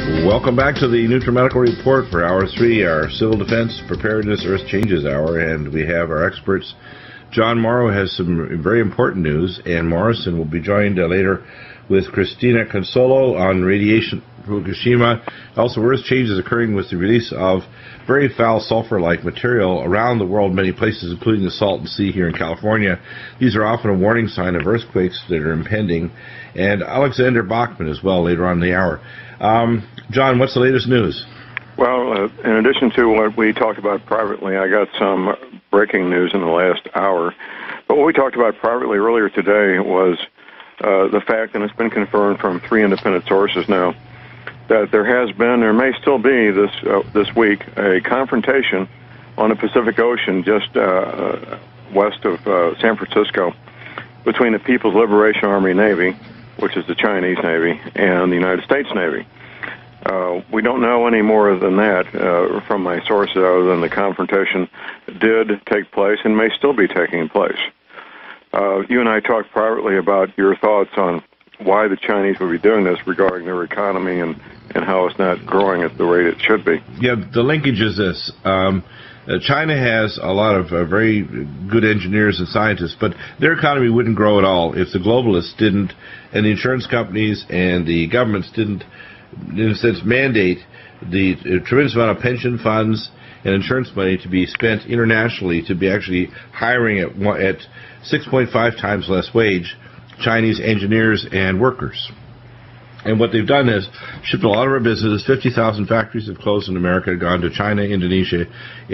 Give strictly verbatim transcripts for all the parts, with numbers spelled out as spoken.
Welcome back to the NutriMedical Report for Hour three, our Civil Defense Preparedness Earth Changes Hour, and we have our experts. John Morrow has some very important news, and Morrison will be joined uh, later with Christina Consolo on radiation Fukushima. Also, Earth changes occurring with the release of very foul sulfur-like material around the world, many places, including the Salton Sea here in California. These are often a warning sign of earthquakes that are impending. And Alexander Bachman as well later on in the hour. Um, John, what's the latest news? Well, uh, in addition to what we talked about privately, I got some breaking news in the last hour. But what we talked about privately earlier today was uh, the fact, and it's been confirmed from three independent sources now, that there has been, there may still be this uh, this week, a confrontation on the Pacific Ocean just uh, west of uh, San Francisco between the People's Liberation Army Navy, which is the Chinese Navy, and the United States Navy. Uh, we don't know any more than that uh, from my sources other than the confrontation did take place and may still be taking place. Uh, you and I talked privately about your thoughts on why the Chinese would be doing this regarding their economy and, and how it's not growing at the rate it should be. Yeah, the linkage is this. Um, uh, China has a lot of uh, very good engineers and scientists, but their economy wouldn't grow at all if the globalists didn't, and the insurance companies and the governments didn't, in a sense, mandate the uh, tremendous amount of pension funds and insurance money to be spent internationally to be actually hiring at, at six point five times less wage Chinese engineers and workers. And what they've done is shipped a lot of our businesses. fifty thousand factories have closed in America, gone to China, Indonesia,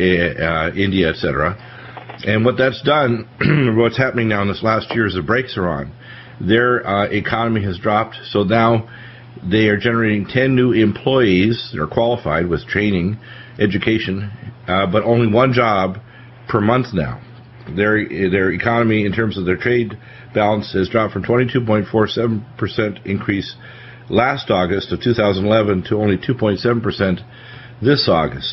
uh, India, et cetera. And what that's done, what's happening now in this last year is the brakes are on. Their uh, economy has dropped, so now they are generating ten new employees that are qualified with training, education, uh, but only one job per month now. Their their economy, in terms of their trade balance, has dropped from twenty-two point four seven percent increase last August of two thousand eleven to only two point seven percent this August.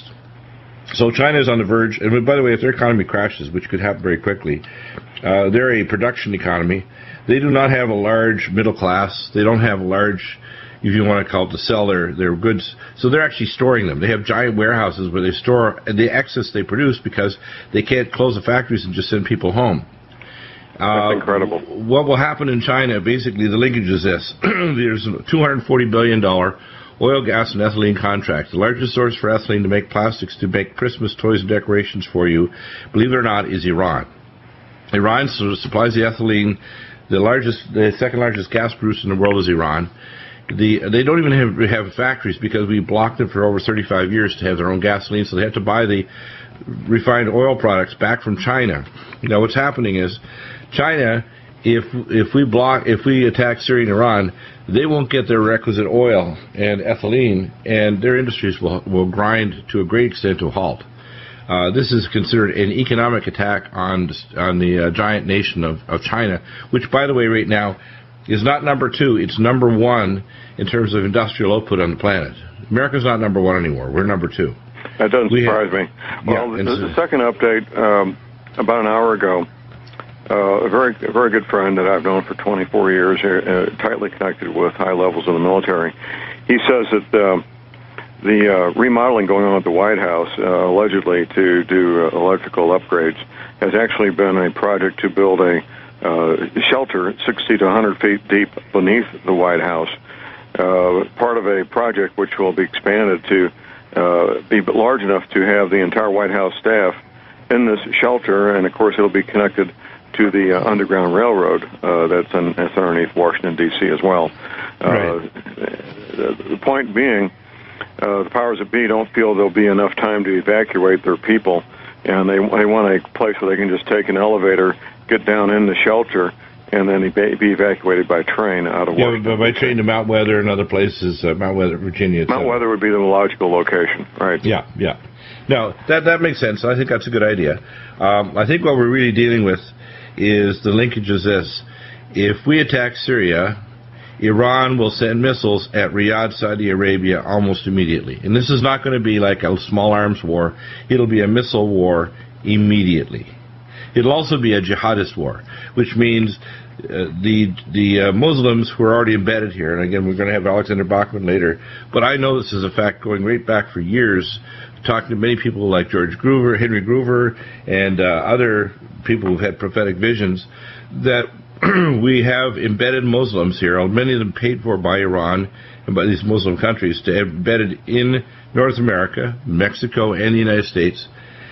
So China is on the verge, and by the way, if their economy crashes, which could happen very quickly, uh, they're a production economy. They do not have a large middle class. They don't have a large, if you want to call it, to sell their, their goods. So they're actually storing them. They have giant warehouses where they store the excess they produce because they can't close the factories and just send people home. That's uh, incredible. What will happen in China, basically, the linkage is this. There's a two hundred forty billion dollars oil, gas, and ethylene contract. The largest source for ethylene to make plastics to make Christmas toys and decorations for you, believe it or not, is Iran. Iran supplies the ethylene. The largest, the second largest gas producer in the world is Iran. The, they don't even have, have factories because we blocked them for over thirty-five years to have their own gasoline, so they have to buy the refined oil products back from China. You know, what's happening is China, if if we block, if we attack Syria and Iran, they won't get their requisite oil and ethylene, and their industries will will grind to a great extent to a halt. Uh, this is considered an economic attack on on the uh, giant nation of, of China, which, by the way, right now is not number two, it's number one in terms of industrial output on the planet. America's not number one anymore. We're number two. That doesn't we surprise have, me. Well, yeah, the, the second update, um, about an hour ago, uh, a very a very good friend that I've known for twenty-four years, uh, tightly connected with high levels of the military, he says that uh, the uh, remodeling going on at the White House, uh, allegedly to do uh, electrical upgrades, has actually been a project to build a Uh, shelter sixty to one hundred feet deep beneath the White House, uh, part of a project which will be expanded to uh, be large enough to have the entire White House staff in this shelter, and of course it'll be connected to the uh, Underground Railroad uh, that's, in, that's underneath Washington, D C as well. Uh, right. the, the point being, uh, the powers that be don't feel there'll be enough time to evacuate their people, and they, they want a place where they can just take an elevator, get down in the shelter, and then be evacuated by train out of Washington. Yeah, by train to Mount Weather and other places, uh, Mount Weather, Virginia. Mount Weather would be the logical location, right? Yeah, yeah. No, that that makes sense. I think that's a good idea. Um, I think what we're really dealing with is the linkage is this. If we attack Syria, Iran will send missiles at Riyadh, Saudi Arabia almost immediately. And this is not going to be like a small arms war. It'll be a missile war immediately. It'll also be a jihadist war, which means uh, the the uh, Muslims who are already embedded here, and again, we're going to have Alexander Bachman later, but I know this is a fact going right back for years, talking to many people like George Groover, Henry Groover, and uh, other people who've had prophetic visions, that we have embedded Muslims here, many of them paid for by Iran and by these Muslim countries, to embedded in North America, Mexico, and the United States.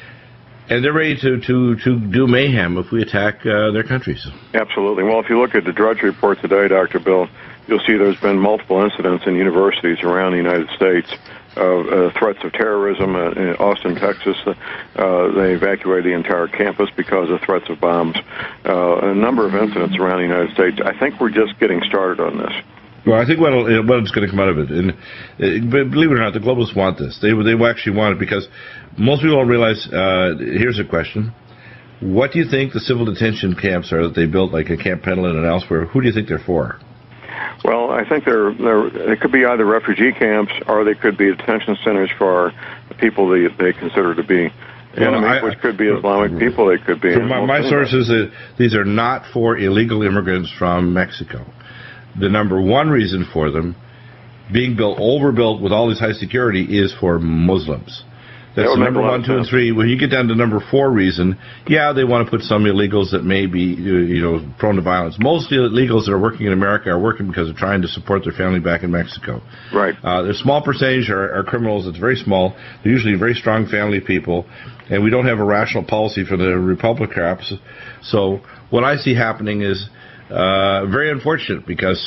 And they're ready to, to, to do mayhem if we attack uh, their countries. Absolutely. Well, if you look at the Drudge Report today, Doctor Bill, you'll see there's been multiple incidents in universities around the United States of uh, threats of terrorism. Uh, in Austin, Texas, uh, they evacuated the entire campus because of threats of bombs. Uh, a number of incidents around the United States. I think we're just getting started on this. Well, I think what what's going to come out of it, and uh, believe it or not, the globalists want this. They they actually want it because most people don't realize. Uh, here's a question: what do you think the civil detention camps are that they built, like at Camp Pendleton and elsewhere? Who do you think they're for? Well, I think they're they're it could be either refugee camps or they could be detention centers for people they they consider to be enemy, well, I, which could be Islamic people. They could be. From my, my sources, uh, these are not for illegal immigrants from Mexico. The number one reason for them being built, overbuilt with all this high security, is for Muslims. That's the number one, two, and three. When you get down to number four reason, yeah, they want to put some illegals that may be, you know, prone to violence. Most illegals that are working in America are working because they're trying to support their family back in Mexico. Right. Uh, there's a small percentage are, are criminals. It's very small. They're usually very strong family people, and we don't have a rational policy for the Republicans. So what I see happening is uh, very unfortunate, because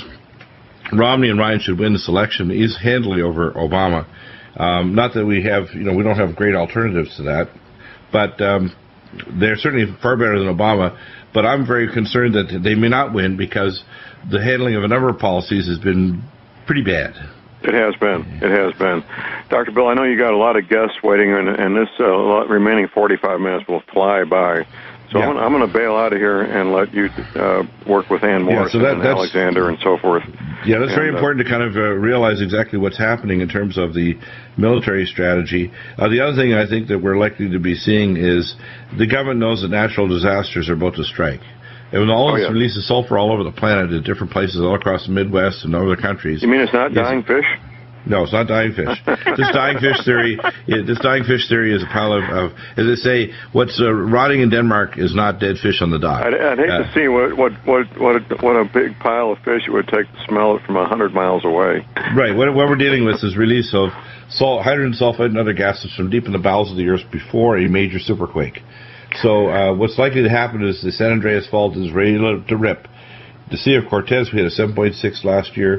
Romney and Ryan should win this election is handily over Obama. Um, not that we have, you know, we don't have great alternatives to that, but um, they're certainly far better than Obama. But I'm very concerned that they may not win because the handling of a number of policies has been pretty bad. It has been. It has been. Doctor Bill, I know you got a lot of guests waiting, and, and this uh, remaining forty-five minutes will fly by. So yeah. I'm, I'm going to bail out of here and let you uh, work with Ann Morrison yeah, so that, and Alexander and so forth. Yeah, that's and, very important uh, to kind of uh, realize exactly what's happening in terms of the military strategy. Uh, the other thing I think that we're likely to be seeing is the government knows that natural disasters are about to strike. And when all oh, this yeah. releases sulfur all over the planet at different places all across the Midwest and other countries. You mean it's not dying fish? No, it's not dying fish. This dying fish theory, this dying fish theory is a pile of, of as they say, what's uh, rotting in Denmark is not dead fish on the dock. I'd, I'd hate uh, to see what what what what a, what a big pile of fish it would take to smell it from a hundred miles away. Right. What, what we're dealing with is release of salt, hydrogen sulfide and other gases from deep in the bowels of the earth before a major superquake. So uh, what's likely to happen is the San Andreas Fault is ready to rip. The Sea of Cortez, we had a seven point six last year.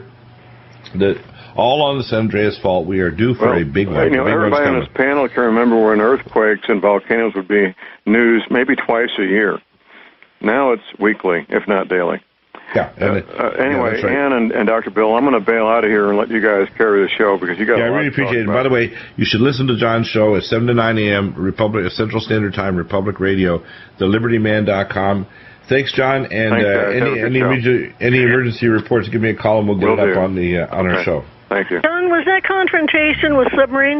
The all on the San Andreas Fault, we are due for well, a big one. You know, everybody on this panel can remember when earthquakes and volcanoes would be news maybe twice a year. Now it's weekly, if not daily. Yeah. And uh, uh, anyway, yeah, right. Ann and, and Doctor Bill, I'm going to bail out of here and let you guys carry the show because you got. Yeah, a lot I really to appreciate it. About. By the way, you should listen to John's show at seven to nine a.m. Republic Central Standard Time, Republic Radio, the liberty man dot com. Thanks, John. And Thanks, uh, any any, emergency, any emergency reports, give me a call and we'll get Will it up do. on the uh, on okay. our show. Thank you. John, was that confrontation with submarines?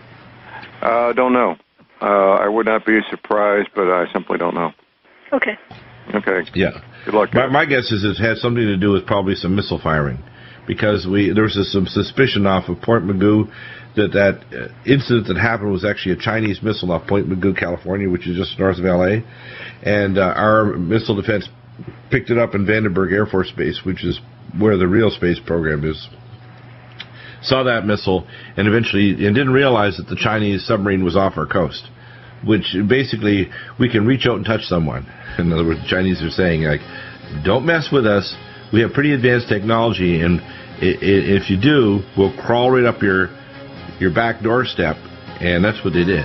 I uh, don't know. Uh, I would not be surprised, but I simply don't know. Okay. Okay. Yeah. Good luck. My, my guess is it had something to do with probably some missile firing, because we there was some suspicion off of Point Mugu that that uh, incident that happened was actually a Chinese missile off Point Mugu, California, which is just north of L A, and uh, our missile defense picked it up in Vandenberg Air Force Base, which is where the real space program is. Saw that missile and eventually and didn't realize that the Chinese submarine was off our coast, which basically we can reach out and touch someone. In other words, the Chinese are saying, like, don't mess with us. We have pretty advanced technology, and if you do, we'll crawl right up your your back doorstep, and that's what they did.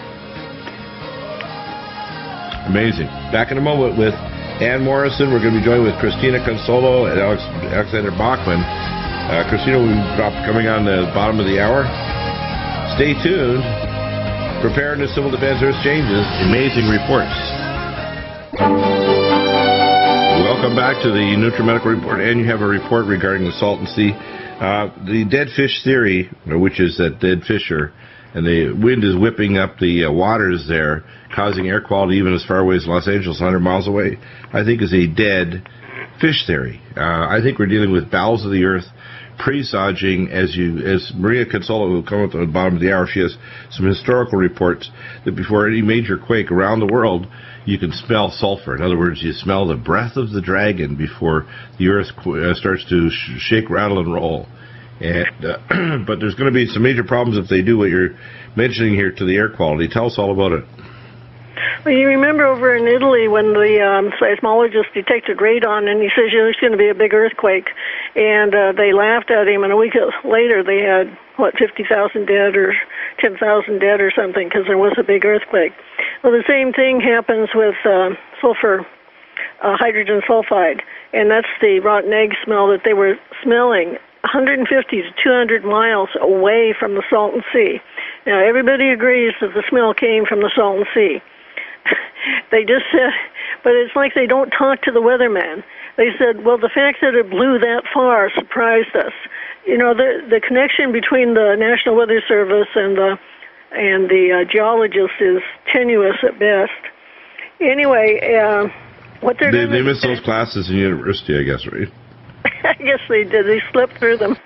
Amazing. Back in a moment with Ann Morrison. We're going to be joined with Christina Consolo and Alex, Alexander Bachman. Uh, Christina will be coming on the bottom of the hour. Stay tuned. Preparedness, Civil Defense, Earth Changes. Amazing reports. Welcome back to the NutriMedical Report, and you have a report regarding the Salton Sea. Uh, the dead fish theory, which is that dead fish are, and the wind is whipping up the uh, waters there, causing air quality even as far away as Los Angeles, one hundred miles away, I think is a dead fish theory. Uh, I think we're dealing with bowels of the earth presaging, as you, as Maria Consola, who will come up at the bottom of the hour, she has some historical reports that before any major quake around the world, you can smell sulfur. In other words, you smell the breath of the dragon before the earth uh, starts to sh- shake, rattle, and roll. And uh, but there's going to be some major problems if they do what you're mentioning here to the air quality. Tell us all about it. Well, you remember over in Italy when the um, seismologist detected radon, and he says, you know, there's going to be a big earthquake. And uh, they laughed at him, and a week later they had, what, fifty thousand dead or ten thousand dead or something because there was a big earthquake. Well, the same thing happens with uh, sulfur, uh, hydrogen sulfide, and that's the rotten egg smell that they were smelling one hundred fifty to two hundred miles away from the Salton Sea. Now, everybody agrees that the smell came from the Salton Sea. They just said, but it's like they don't talk to the weatherman. They said, well, the fact that it blew that far surprised us. You know, the the connection between the National Weather Service and the and the uh, geologist is tenuous at best. Anyway, uh, what they're they, doing... They missed those classes in university, I guess, right? I guess they did. They slipped through them.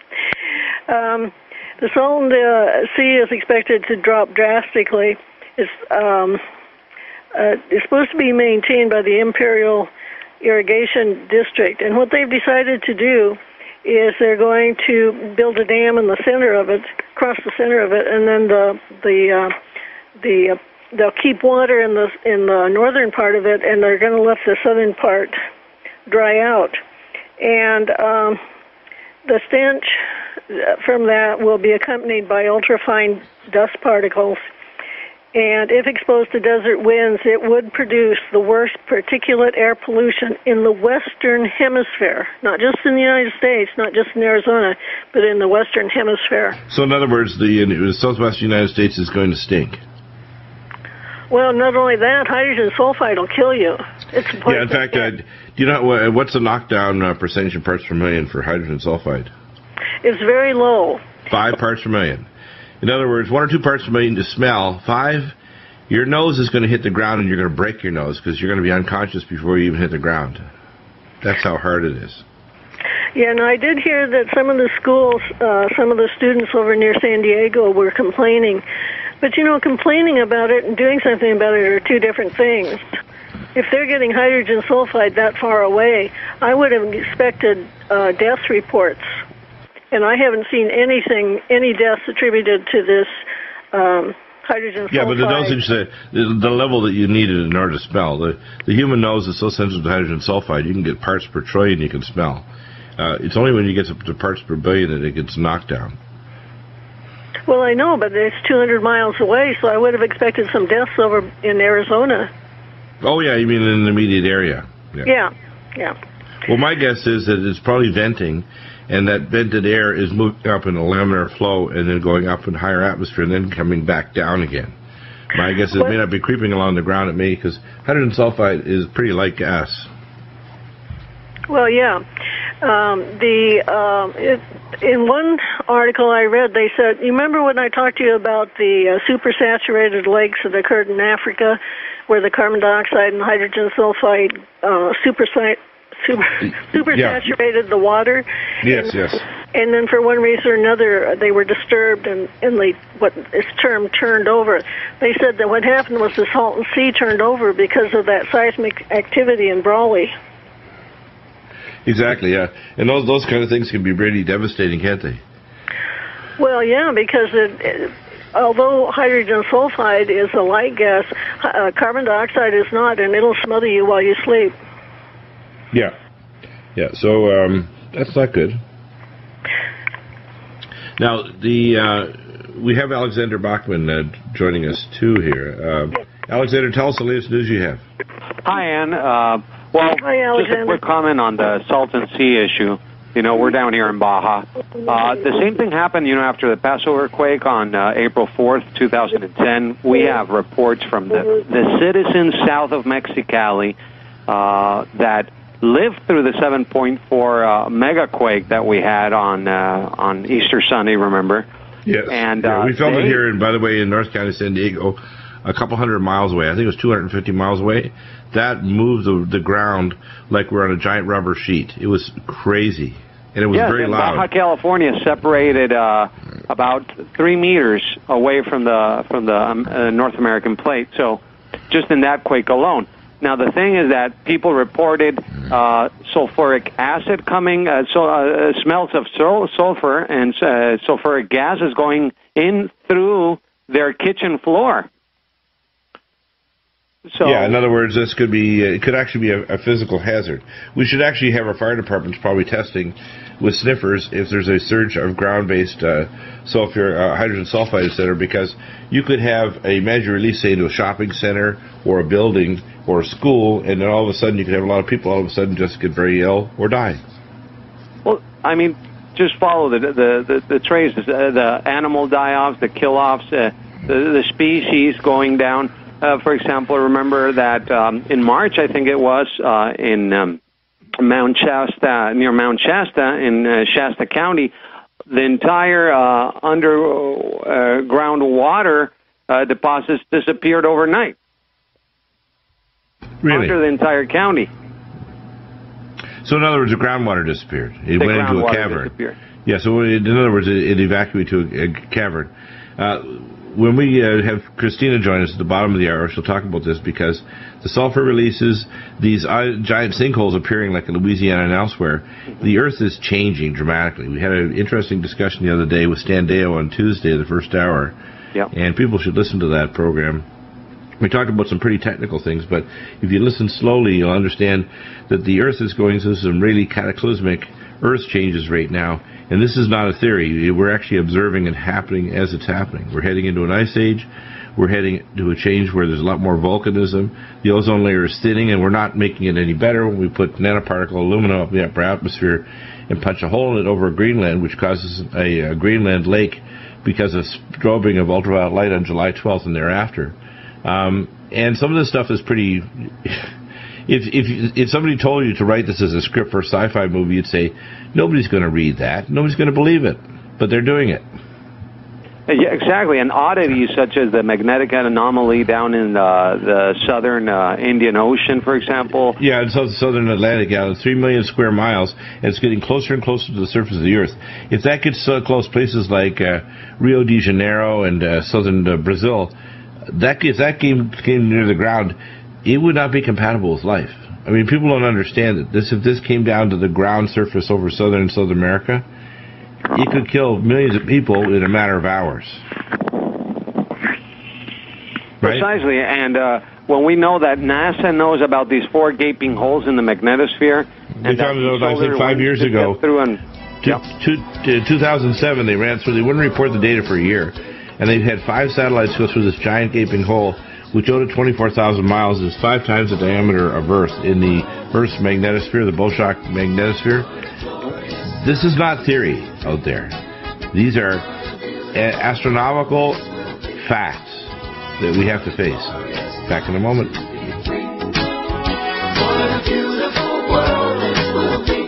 Um, the Salton uh, Sea is expected to drop drastically. It's, um, uh, it's supposed to be maintained by the Imperial Irrigation District, and what they've decided to do is they're going to build a dam in the center of it, across the center of it, and then the the uh, the uh, they'll keep water in the in the northern part of it, and they're going to let the southern part dry out. And um, the stench from that will be accompanied by ultrafine dust particles. And if exposed to desert winds, it would produce the worst particulate air pollution in the Western Hemisphere, not just in the United States, not just in Arizona, but in the Western Hemisphere. So in other words, the, the southwestern United States is going to stink. Well, not only that, hydrogen sulfide will kill you. It's yeah, in fact, uh, do you know what's the knockdown uh, percentage in parts per million for hydrogen sulfide? It's very low. Five parts per million. In other words, one or two parts per million to smell. Five, your nose is going to hit the ground and you're going to break your nose because you're going to be unconscious before you even hit the ground. That's how hard it is. Yeah, and I did hear that some of the schools, uh, some of the students over near San Diego were complaining. But, you know, complaining about it and doing something about it are two different things. If they're getting hydrogen sulfide that far away, I would have expected uh, death reports. And I haven't seen anything, any deaths attributed to this um, hydrogen sulfide. Yeah, but the dosage, the, the, the level that you need it in order to smell. The, the human nose is so sensitive to hydrogen sulfide, you can get parts per trillion you can smell. Uh, it's only when you get to, to parts per billion that it gets knocked down. Well, I know, but it's two hundred miles away, so I would have expected some deaths over in Arizona. Oh, yeah, you mean in the immediate area? Yeah, yeah. yeah. Well, my guess is that it's probably venting, and that vented air is moving up in a laminar flow and then going up in higher atmosphere and then coming back down again. My guess is it may not be creeping along the ground, it may, because hydrogen sulfide is pretty light gas. Well, yeah. Um, the um, it, in one article I read, they said, you remember when I talked to you about the uh, supersaturated lakes that occurred in Africa, where the carbon dioxide and hydrogen sulfide uh, super, super, supersaturated yeah. the water? Yes, and, yes. And then for one reason or another, they were disturbed and, and they, what is termed turned over. They said that what happened was the Salton Sea turned over because of that seismic activity in Brawley. Exactly, yeah. And those those kind of things can be really devastating, can't they? Well, yeah, because it, it, although hydrogen sulfide is a light gas, uh, carbon dioxide is not, and it'll smother you while you sleep. Yeah. Yeah, so um, that's not good. Now, the uh, we have Alexander Bachman uh, joining us, too, here. Uh, Alexander, tell us the latest news you have. Hi, Ann. Uh, well, Hi, just a quick comment on the Salton Sea issue. You know, we're down here in Baja. Uh, the same thing happened, you know, after the Passover quake on uh, April fourth, two thousand ten. We have reports from the, the citizens south of Mexicali uh, that lived through the seven point four uh, mega quake that we had on uh, on Easter Sunday, remember? Yes. And yeah, uh, we filmed they, it here, and by the way, in North County, San Diego, a couple hundred miles away. I think it was two hundred fifty miles away. That moved the, the ground like we're on a giant rubber sheet. It was crazy, and it was yes, very and loud. Baja California separated uh, about three meters away from the from the um, uh, North American plate. So, just in that quake alone. Now, the thing is that people reported uh, sulfuric acid coming, uh, so, uh, smells of sul- sulfur and uh, sulfuric gases going in through their kitchen floor. So, yeah, in other words, this could be, uh, it could actually be a, a physical hazard. We should actually have our fire departments probably testing with sniffers if there's a surge of ground-based uh, sulfur, uh, hydrogen sulfide, et cetera, because you could have a major release, say, into a shopping center or a building or a school, and then all of a sudden you could have a lot of people all of a sudden just get very ill or die. Well, I mean, just follow the the the, the traces, uh, the animal die-offs, the kill-offs, uh, the, the species going down. Uh, for example, remember that um, in March, I think it was, uh, in um, Mount Shasta, near Mount Shasta in uh, Shasta County, the entire uh, underground uh, water uh, deposits disappeared overnight. Really? Under the entire county. So in other words, the groundwater disappeared. It the went into a cavern. Disappeared. Yeah, so in other words, it, it evacuated to a, a cavern. Uh, when we uh, have Christina join us at the bottom of the hour, she'll talk about this because the sulfur releases, these uh, giant sinkholes appearing like in Louisiana and elsewhere, mm-hmm. the Earth is changing dramatically. We had an interesting discussion the other day with Stan Deo on Tuesday, the first hour, yep. and people should listen to that program. We talked about some pretty technical things, but if you listen slowly, you'll understand that the Earth is going through some really cataclysmic Earth changes right now. And this is not a theory. We're actually observing it happening as it's happening. We're heading into an ice age. We're heading to a change where there's a lot more volcanism. The ozone layer is thinning, and we're not making it any better when we put nanoparticle aluminum up in the upper atmosphere and punch a hole in it over Greenland, which causes a, a Greenland lake because of strobing of ultraviolet light on July twelfth and thereafter. Um, and some of this stuff is pretty... If if if somebody told you to write this as a script for a sci-fi movie, you'd say, nobody's going to read that. Nobody's going to believe it. But they're doing it. Yeah, exactly. And oddities such as the magnetic anomaly down in uh, the southern uh, Indian Ocean, for example. Yeah, in south, southern Atlantic, yeah, three million square miles, and it's getting closer and closer to the surface of the Earth. If that gets so close, places like uh, Rio de Janeiro and uh, southern uh, Brazil, that if that came, came near the ground, it would not be compatible with life. I mean, people don't understand that this. If this came down to the ground surface over southern and South America, it could kill millions of people in a matter of hours. Right? Precisely, and uh, when we know that NASA knows about these four gaping holes in the magnetosphere, they found it out, I think, five years ago. Through and, two, two, two thousand seven, they ran through. They wouldn't report the data for a year, and they had five satellites go through this giant gaping hole, which out at twenty-four thousand miles is five times the diameter of Earth in the Earth's magnetosphere, the Boschok magnetosphere. This is not theory out there. These are a- astronomical facts that we have to face. Back in a moment. What a beautiful world it will be.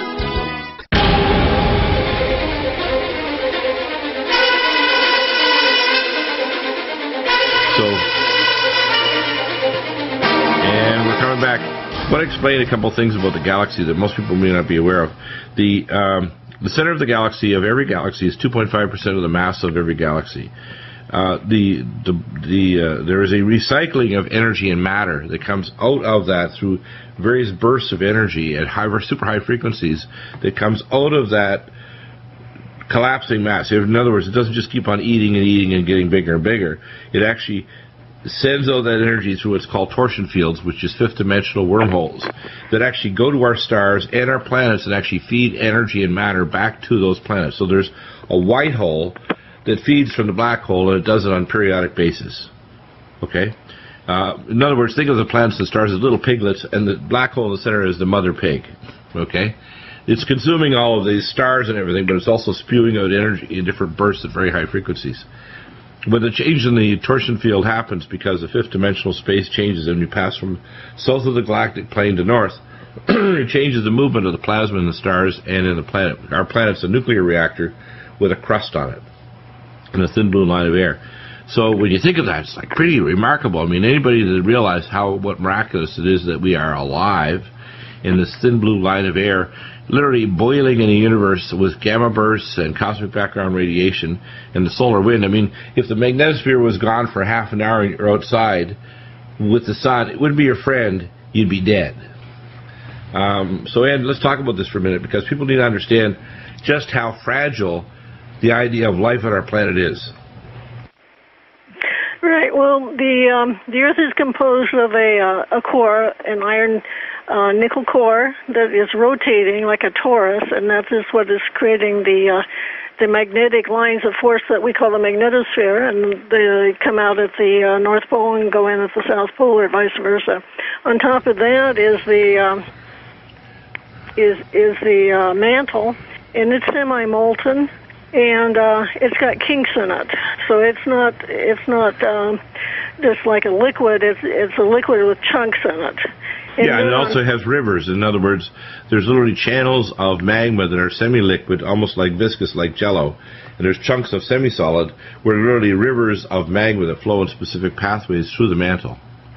Coming back, I want to explain a couple things about the galaxy that most people may not be aware of. The um, the center of the galaxy, of every galaxy, is two point five percent of the mass of every galaxy. Uh, the the, the uh, there is a recycling of energy and matter that comes out of that through various bursts of energy at high, super high frequencies that comes out of that collapsing mass. In other words, it doesn't just keep on eating and eating and getting bigger and bigger. It actually sends all that energy through what's called torsion fields, which is fifth-dimensional wormholes that actually go to our stars and our planets and actually feed energy and matter back to those planets. So there's a white hole that feeds from the black hole, and it does it on a periodic basis. Okay? Uh, in other words, think of the planets and stars as little piglets, and the black hole in the center is the mother pig. Okay? It's consuming all of these stars and everything, but it's also spewing out energy in different bursts at very high frequencies. But the change in the torsion field happens because the fifth dimensional space changes and we pass from south of the galactic plane to north. it changes the movement of the plasma in the stars and in the planet. Our planet's a nuclear reactor with a crust on it and a thin blue line of air. So when you think of that, it's like pretty remarkable. I mean, anybody that realized how what miraculous it is that we are alive in this thin blue line of air, literally boiling in a universe with gamma bursts and cosmic background radiation and the solar wind. I mean, if the magnetosphere was gone for half an hour and you're outside with the sun, it wouldn't be your friend, you'd be dead. Um, so, Ed, let's talk about this for a minute, because people need to understand just how fragile the idea of life on our planet is. Right. Well, the um, the Earth is composed of a uh, a core, an iron uh, nickel core that is rotating like a torus, and that is what is creating the uh, the magnetic lines of force that we call the magnetosphere, and they come out at the uh, North Pole and go in at the South Pole, or vice versa. On top of that is the um, is is the uh, mantle, and it's semi-molten. And uh, it's got kinks in it, so it's not it's not um, just like a liquid. It's it's a liquid with chunks in it. And yeah, and it also has rivers. In other words, there's literally channels of magma that are semi-liquid, almost like viscous, like Jell-O. And there's chunks of semi-solid, where literally rivers of magma that flow in specific pathways through the mantle.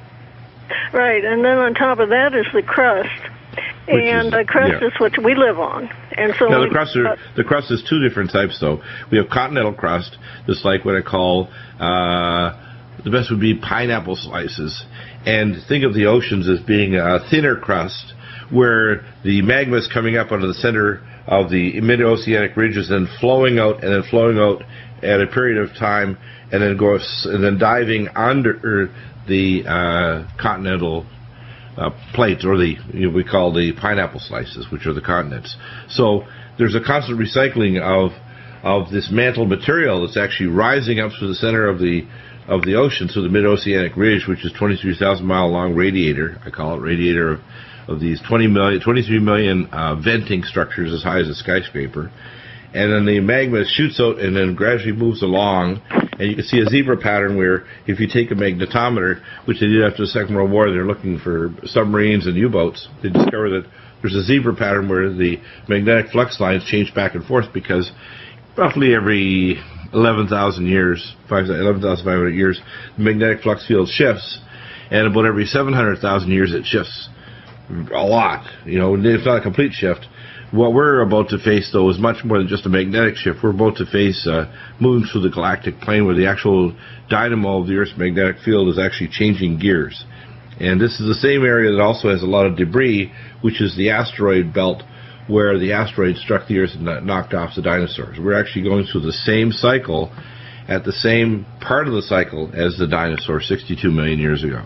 Right, and then on top of that is the crust. Which and is, the crust yeah. is what we live on. And so now, the we, crust, are, uh, the crust is two different types, though. We have continental crust, just like what I call, uh, the best would be pineapple slices. And think of the oceans as being a thinner crust, where the magma is coming up out of the center of the mid-oceanic ridges and flowing out, and then flowing out at a period of time, and then goes, and then diving under the uh, continental Uh, plates, or the you know, we call the pineapple slices, which are the continents. So there's a constant recycling of of this mantle material that's actually rising up through the center of the of the ocean, through the mid-oceanic ridge, which is twenty-three thousand mile long radiator. I call it radiator of, of these twenty million, twenty-three million uh, venting structures as high as a skyscraper. And then the magma shoots out and then gradually moves along, and you can see a zebra pattern where if you take a magnetometer, which they did after the Second World War, they're looking for submarines and U-boats, they discover that there's a zebra pattern where the magnetic flux lines change back and forth, because roughly every eleven thousand years, eleven thousand five hundred years, the magnetic flux field shifts, and about every seven hundred thousand years it shifts a lot. You know, it's not a complete shift. What we're about to face, though, is much more than just a magnetic shift. We're about to face uh, moving through the galactic plane, where the actual dynamo of the Earth's magnetic field is actually changing gears. And this is the same area that also has a lot of debris, which is the asteroid belt, where the asteroid struck the Earth and knocked off the dinosaurs. We're actually going through the same cycle at the same part of the cycle as the dinosaurs sixty-two million years ago.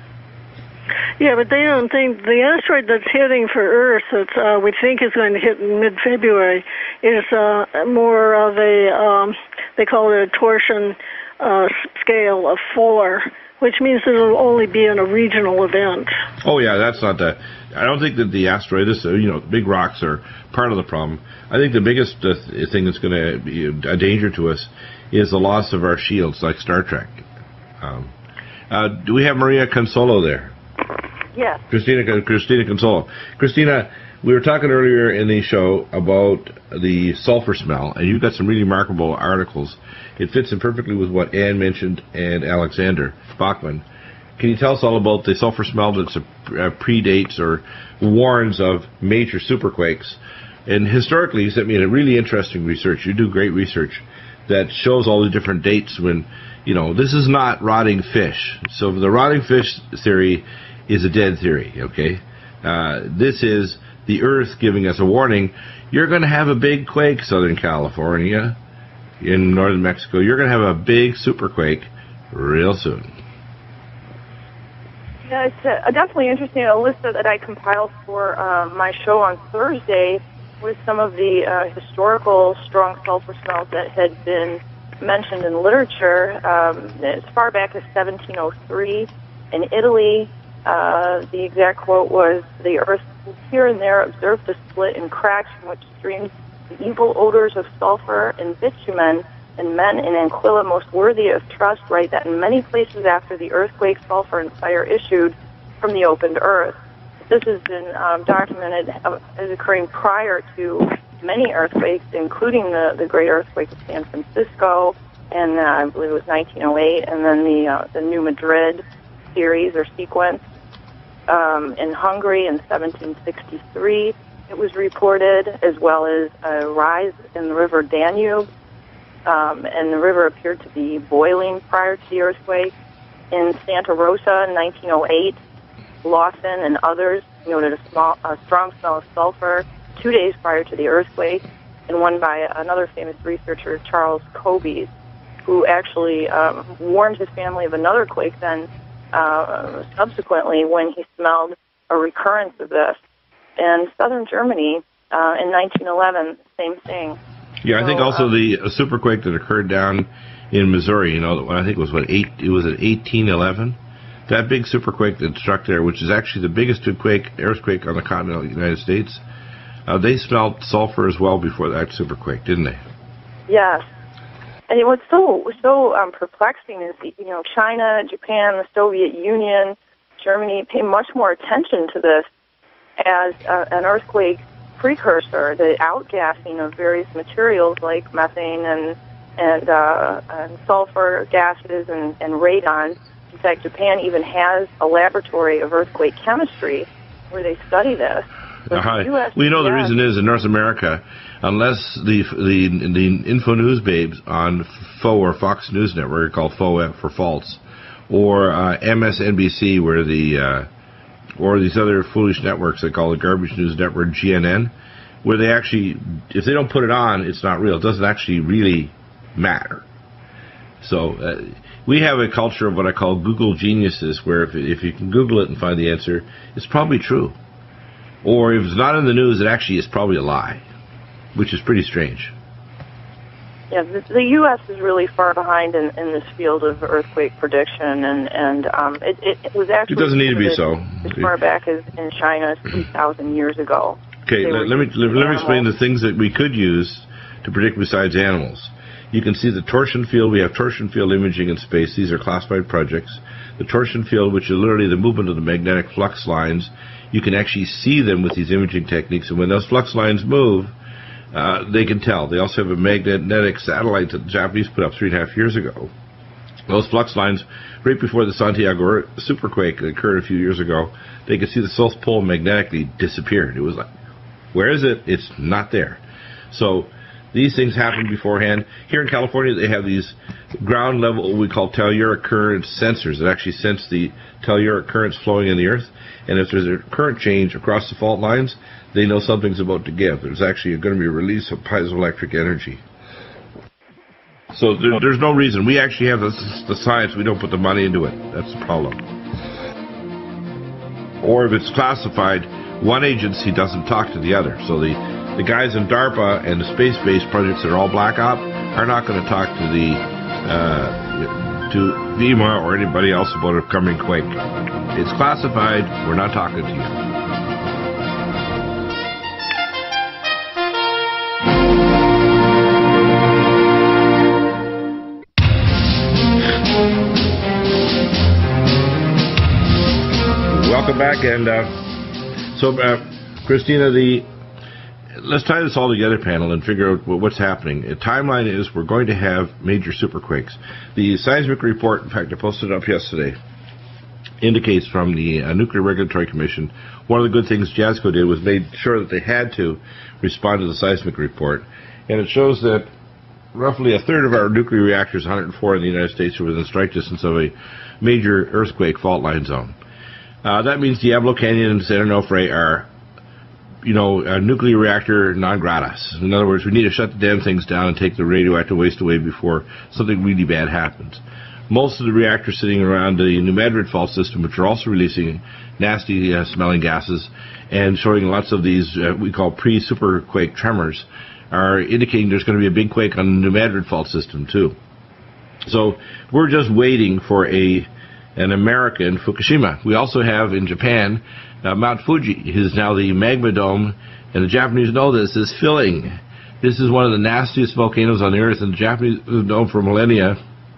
Yeah, but they don't think the asteroid that's hitting for Earth, that uh, we think is going to hit in mid-February, is uh, more of a, um, they call it a torsion uh, scale of four, which means it'll only be in a regional event. Oh, yeah, that's not that. I don't think that the asteroid is, you know, big rocks are part of the problem. I think the biggest uh, thing that's going to be a danger to us is the loss of our shields, like Star Trek. Um, uh, do we have Maria Consolo there? Yes. Christina, Christina Consolo. Christina, we were talking earlier in the show about the sulfur smell, and you've got some really remarkable articles. It fits in perfectly with what Ann mentioned and Alexander Bachman. Can you tell us all about the sulfur smell that uh, predates or warns of major superquakes? And historically, you sent me a really interesting research. You do great research that shows all the different dates when, you know, this is not rotting fish. So the rotting fish theory is a dead theory, okay? Uh, this is the Earth giving us a warning. You're going to have a big quake, Southern California, in northern Mexico. You're going to have a big superquake real soon. Yeah, it's uh, definitely interesting. A list that I compiled for uh, my show on Thursday with some of the uh, historical strong sulfur smells that had been mentioned in literature um, as far back as seventeen oh three in Italy. Uh, the exact quote was, "The earth here and there observed a split in cracks from which streamed the evil odors of sulfur and bitumen, and men in Anquilla most worthy of trust write that in many places after the earthquake, sulfur and fire issued from the opened earth. this has been um, documented as occurring prior to many earthquakes, including the, the Great Earthquake of San Francisco, and uh, I believe it was nineteen oh eight, and then the uh, the New Madrid series or sequence. Um, in Hungary in seventeen sixty-three, it was reported, as well as a rise in the river Danube, um, and the river appeared to be boiling prior to the earthquake. In Santa Rosa in nineteen oh eight, Lawson and others noted a, small, a strong smell of sulfur two days prior to the earthquake, and one by another famous researcher, Charles Kobe, who actually um, warned his family of another quake then uh, subsequently when he smelled a recurrence of this. And southern Germany uh, in nineteen eleven, same thing. Yeah, I so, think also um, the superquake that occurred down in Missouri, you know, I think it was what eight. It was at eighteen eleven. That big superquake that struck there, which is actually the biggest quake earthquake on the continental United States. Uh, they smelled sulfur as well before that superquake, didn't they? Yes. And what's so so um, perplexing is, you know, China, Japan, the Soviet Union, Germany pay much more attention to this as uh, an earthquake precursor, the outgassing of various materials like methane and and, uh, and sulfur gases and, and radon. In fact, Japan even has a laboratory of earthquake chemistry where they study this. Uh-huh. U S, we know the reason is in North America, unless the the the info news babes on F O or Fox News Network, called F O for false, or uh, M S N B C, where the uh, or these other foolish networks they call the garbage news network, G N N, where they actually, if they don't put it on, it's not real. It doesn't actually really matter. So uh, we have a culture of what I call Google geniuses, where if if you can Google it and find the answer, it's probably true. Or if it's not in the news, it actually is probably a lie, which is pretty strange. Yeah, the, the U S is really far behind in, in this field of earthquake prediction, and and um, it, it, it was actually. It doesn't need to be so. As far back as in China, three thousand years ago. Okay, let, let me let, let me explain the things that we could use to predict besides animals. You can see the torsion field. We have torsion field imaging in space. These are classified projects. The torsion field, which is literally the movement of the magnetic flux lines. You can actually see them with these imaging techniques, and when those flux lines move, uh, they can tell. They also have a magnetic satellite that the Japanese put up three and a half years ago. Those flux lines, right before the Santiago superquake that occurred a few years ago, they could see the South Pole magnetically disappeared. It was like, where is it? It's not there. So these things happen beforehand. Here in California, they have these ground level, what we call telluric current sensors that actually sense the telluric currents flowing in the earth. And if there's a current change across the fault lines, they know something's about to give. There's actually going to be a release of piezoelectric energy. So there, there's no reason. We actually have the, the science. We don't put the money into it. That's the problem. Or if it's classified, one agency doesn't talk to the other. So the, the guys in DARPA and the space-based projects that are all black op are not going to talk to the uh, to FEMA or anybody else about a coming quake. It's classified. We're not talking to you. Welcome back, and uh, so uh, Christina, the let's tie this all together, panel, and figure out what's happening. The timeline is we're going to have major superquakes. The seismic report, in fact, I posted it up yesterday, indicates from the uh, Nuclear Regulatory Commission, one of the good things JASCO did was made sure that they had to respond to the seismic report. And it shows that roughly a third of our nuclear reactors, one hundred four in the United States, are within strike distance of a major earthquake fault line zone. Uh, that means Diablo Canyon and San Onofre are, you know, a nuclear reactor non gratis. In other words, we need to shut the damn things down and take the radioactive waste away before something really bad happens. Most of the reactors sitting around the New Madrid fault system, which are also releasing nasty uh, smelling gases and showing lots of these uh, we call pre-superquake tremors, are indicating there's going to be a big quake on the New Madrid fault system too. So we're just waiting for a an America in Fukushima. We also have in Japan uh, Mount Fuji is now the magma dome, and the Japanese know this, is filling. This is one of the nastiest volcanoes on the earth, and the Japanese have known for millennia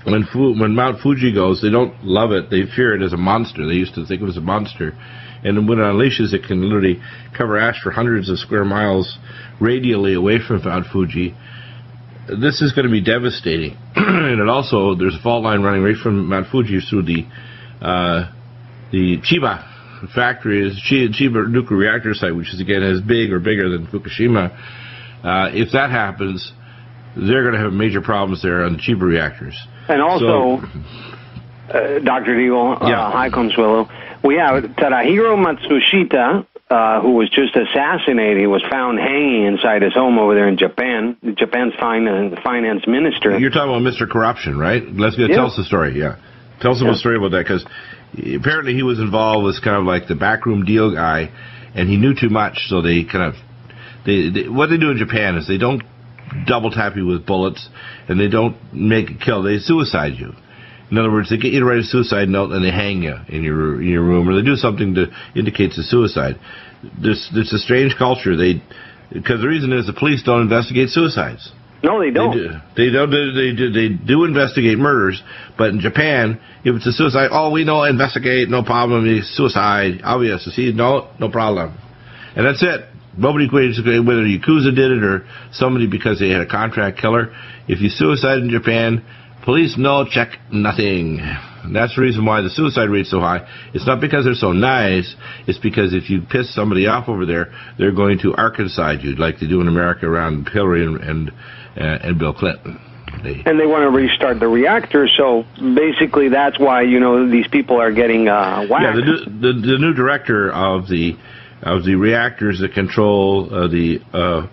when Fu, when Mount Fuji goes, they don't love it. They fear it as a monster. They used to think it was a monster. And when it unleashes, it can literally cover ash for hundreds of square miles radially away from Mount Fuji. This is going to be devastating. And it also, there's a fault line running right from Mount Fuji through the uh, the Chiba factory, is Chiba nuclear reactor site, which is again as big or bigger than Fukushima. Uh, if that happens, they're going to have major problems there on the Chiba reactors. And also, so, uh, Doctor Deagle, uh, yeah. hi, Consuelo. We have Tadahiro Matsushita, uh, who was just assassinated. He was found hanging inside his home over there in Japan. Japan's finance, finance minister. You're talking about Mister Corruption, right? Let's go. Yeah. Tell us the story. Yeah, tell us Yeah. a story about that, because apparently he was involved with kind of like the backroom deal guy, and he knew too much. So they kind of they, they what they do in Japan is they don't double tap you with bullets, and they don't make a kill. They suicide you. In other words, they get you to write a suicide note and they hang you in your in your room, or they do something to indicate a suicide. This it's a strange culture. They because the reason is the police don't investigate suicides. No, they don't. They do. They don't. They do. They do investigate murders, but in Japan, if it's a suicide, oh, we know, investigate, no problem. It's suicide, obvious. See, no, no problem, and that's it. Nobody quits whether Yakuza did it or somebody because they had a contract killer. If you suicide in Japan, police no check nothing. And that's the reason why the suicide rate's so high. It's not because they're so nice. It's because if you piss somebody off over there, they're going to Arkansas you like they do in America around Hillary and and, uh, and Bill Clinton. They, and they want to restart the reactor, so basically that's why, you know, these people are getting uh, whacked. yeah, the new, the, the new director of the of the reactors that control uh, the uh,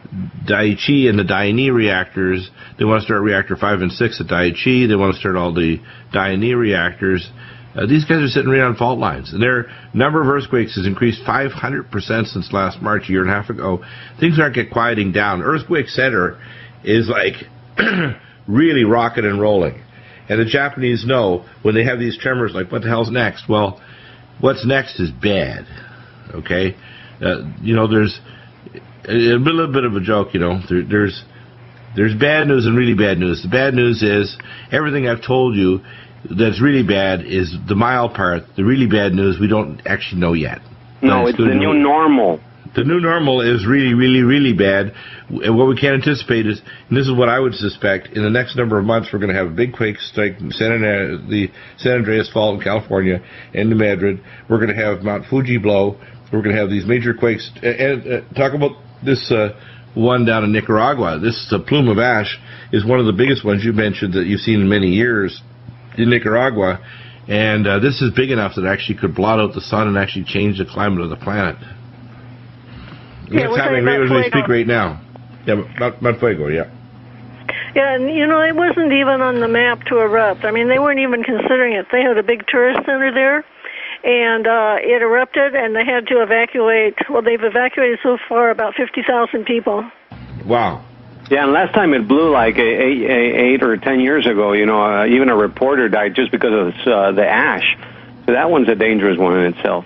Daiichi and the Daini reactors. They want to start reactor five and six at Daiichi. They want to start all the Daini reactors. Uh, these guys are sitting right on fault lines, and their number of earthquakes has increased five hundred percent since last March, a year and a half ago. Things aren't get quieting down. Earthquake center is like really rocking and rolling. And the Japanese know when they have these tremors, like, what the hell's next? Well, what's next is bad. Okay? Uh, you know, there's a, a little bit of a joke, you know. There, there's there's bad news and really bad news. The bad news is everything I've told you that's really bad is the mild part. The really bad news we don't actually know yet. No, it's, it's the new normal. The new normal is really, really, really bad. And what we can't anticipate is, and this is what I would suspect, in the next number of months we're going to have a big quake strike in San Andreas, the San Andreas Fault in California and New Madrid. We're going to have Mount Fuji blow. We're going to have these major quakes. And uh, talk about this uh, one down in Nicaragua. This uh, plume of ash is one of the biggest ones you mentioned that you've seen in many years in Nicaragua. And uh, this is big enough that it actually could blot out the sun and actually change the climate of the planet. Yeah, it's happening right as we speak right now. Yeah, Mount, Mount Fuego, yeah. Yeah, and you know, it wasn't even on the map to erupt. I mean, they weren't even considering it. They had a big tourist center there, and uh, it erupted, and they had to evacuate. Well, they've evacuated so far about fifty thousand people. Wow. Yeah, and last time it blew like eight, eight or ten years ago. You know, uh, even a reporter died just because of uh, the ash. So that one's a dangerous one in itself.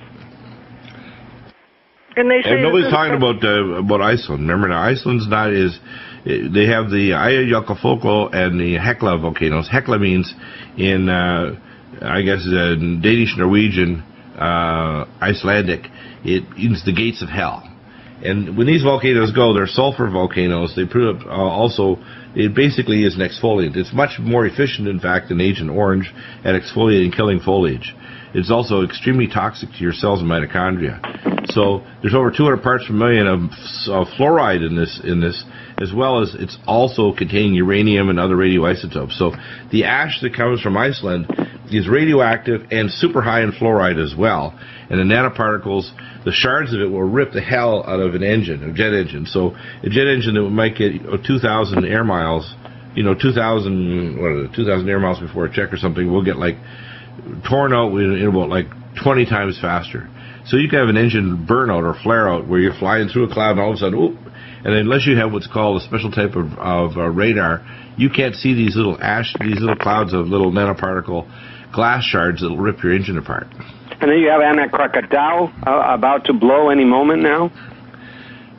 And they say and nobody's talking about uh, about Iceland. Remember, now Iceland's not is they have the Eyjafjallajökull and the Hekla volcanoes. Hekla means in uh, I guess uh, Danish, Norwegian, uh, Icelandic. It means the gates of hell. And when these volcanoes go, they're sulfur volcanoes. They put up uh, also. It basically is an exfoliant. It's much more efficient, in fact, than Agent Orange at exfoliating, killing foliage. It's also extremely toxic to your cells and mitochondria. So there's over two hundred parts per million of, of fluoride in this, in this, as well as it's also containing uranium and other radioisotopes. So the ash that comes from Iceland is radioactive and super high in fluoride as well. And the nanoparticles, the shards of it will rip the hell out of an engine, a jet engine. So a jet engine that might get two thousand air miles, you know, two thousand, what is it, two thousand air miles before a check or something, will get like torn out in, in about like twenty times faster. So you can have an engine burnout or flare out where you're flying through a cloud and all of a sudden, whoop, and unless you have what's called a special type of, of uh, radar, you can't see these little ash, these little clouds of little nanoparticle glass shards that'll rip your engine apart. And then you have Ana Krakatau uh, about to blow any moment now.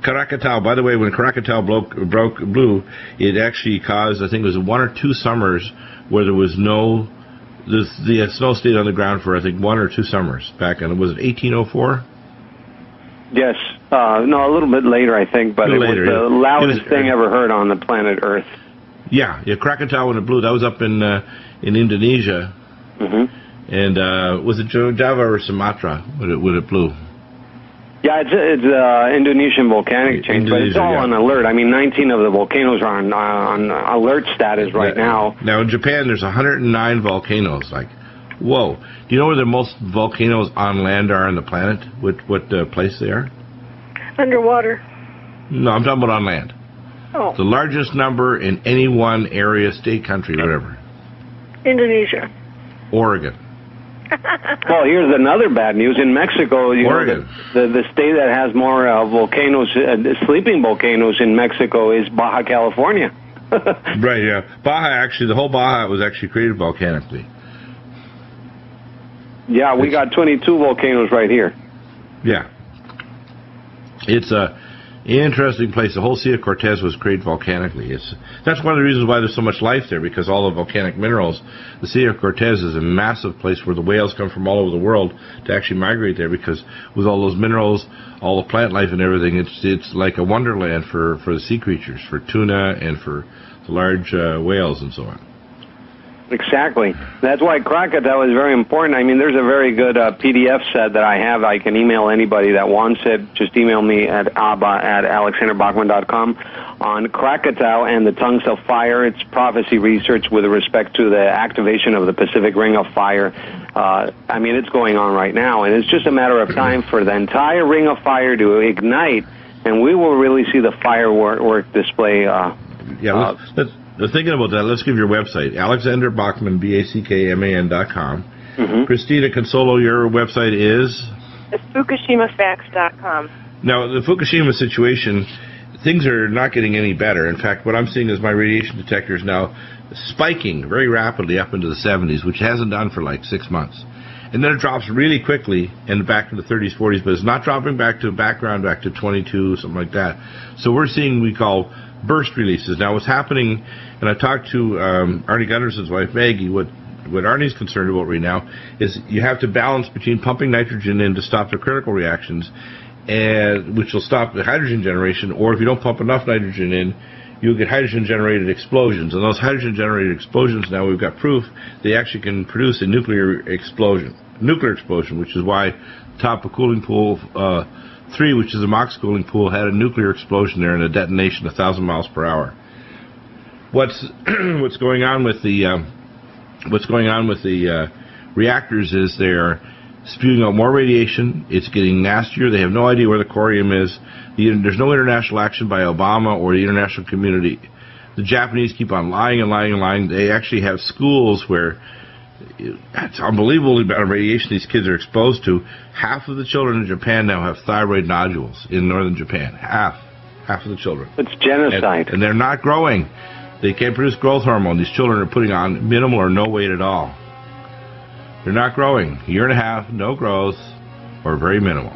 Krakatoa, by the way, when Krakatoa broke, broke, blew, it actually caused, I think it was one or two summers where there was no, the, the snow stayed on the ground for, I think, one or two summers back in, was it eighteen oh four? Yes. Uh, no, a little bit later, I think, but it later, was the yeah. loudest was, thing ever heard on the planet Earth. Yeah, yeah, Krakatoa when it blew, that was up in uh, in Indonesia. Mm-hmm. And uh, was it Java or Sumatra when it, when it blew? Yeah, it's it's uh, Indonesian volcanic change, but it's all yeah. on alert. I mean, nineteen of the volcanoes are on, uh, on alert status right yeah. now. Now, in Japan, there's one hundred nine volcanoes. Like, whoa. Do you know where the most volcanoes on land are on the planet? What, what uh, place they are? Underwater. No, I'm talking about on land. Oh. The largest number in any one area, state, country, whatever. Indonesia. Oregon. Well, here's another bad news. In Mexico, you Oregon. know, the, the, the state that has more uh, volcanoes, uh, sleeping volcanoes in Mexico is Baja California. Right, yeah. Baja, actually, the whole Baja was actually created volcanically. Yeah, we got twenty-two volcanoes right here. Yeah. It's a interesting place. The whole Sea of Cortez was created volcanically. It's that's one of the reasons why there's so much life there, because all the volcanic minerals. The Sea of Cortez is a massive place where the whales come from all over the world to actually migrate there, because with all those minerals, all the plant life and everything, it's it's like a wonderland for, for the sea creatures, for tuna and for the large uh, whales and so on. Exactly. That's why Krakatoa is very important. I mean, there's a very good uh, P D F set that I have. I can email anybody that wants it. Just email me at abba at alexander bachman dot com on Krakatoa and the Tongues of Fire. It's prophecy research with respect to the activation of the Pacific Ring of Fire. Uh, I mean, it's going on right now, and it's just a matter of time for the entire Ring of Fire to ignite, and we will really see the firework display. Uh, yeah, let's, uh, let's Uh, thinking about that, let's give your website, Alexander Bachman, B A C K M A N dot com. Mm-hmm. Christina Consolo, your website is? It's Fukushima Facts dot com. Now, the Fukushima situation, things are not getting any better. In fact, what I'm seeing is my radiation detector is now spiking very rapidly up into the seventies, which it hasn't done for like six months. And then it drops really quickly and back to the thirties, forties, but it's not dropping back to background, back to twenty-two, something like that. So we're seeing what we call burst releases. Now, what's happening, and I talked to um, Arnie Gunderson's wife, Maggie, what what Arnie's concerned about right now is you have to balance between pumping nitrogen in to stop the critical reactions, and which will stop the hydrogen generation, or if you don't pump enough nitrogen in, you'll get hydrogen-generated explosions. And those hydrogen-generated explosions, now we've got proof, they actually can produce a nuclear explosion, nuclear explosion, which is why top of cooling pool uh, three, which is a MOX cooling pool, had a nuclear explosion there and a detonation a thousand miles per hour. What's what's going on with the um, what's going on with the uh, reactors is they're spewing out more radiation. It's getting nastier. They have no idea where the corium is. The, there's no international action by Obama or the international community. The Japanese keep on lying and lying and lying. They actually have schools where it's unbelievable the amount of radiation these kids are exposed to. Half of the children in Japan now have thyroid nodules in northern Japan. Half. Half of the children. It's genocide. And, and they're not growing. They can't produce growth hormone. These children are putting on minimal or no weight at all. They're not growing. A year and a half, no growth, or very minimal.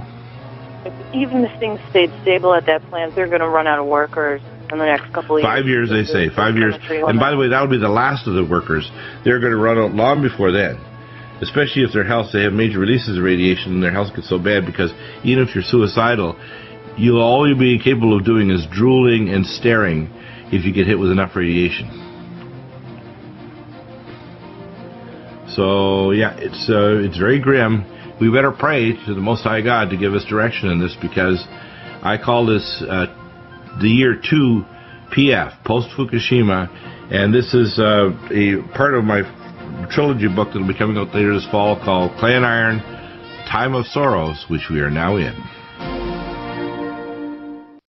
Even if things stayed stable at that plant, they're going to run out of workers in the next couple of years. Five years, they say. Five years. And by the way, that'll be the last of the workers. They're going to run out long before then. Especially if their health, they have major releases of radiation and their health gets so bad, because even if you're suicidal, you'll all you'll be capable of doing is drooling and staring if you get hit with enough radiation. So, yeah, it's uh, it's very grim. We better pray to the Most High God to give us direction in this, because I call this uh, the year two P F, post-Fukushima, and this is uh, a part of my trilogy book that will be coming out later this fall called Clay and Iron, Time of Sorrows, which we are now in.